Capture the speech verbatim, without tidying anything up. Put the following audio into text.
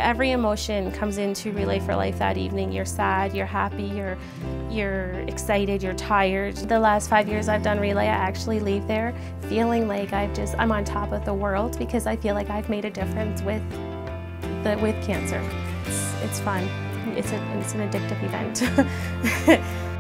every emotion comes into Relay for Life that evening. You're sad, you're happy, you're, you're excited, you're tired. The last five years I've done Relay, I actually leave there feeling like I've just, I'm on top of the world because I feel like I've made a difference with, the, with cancer. It's, it's fun. It's, a, it's an addictive event.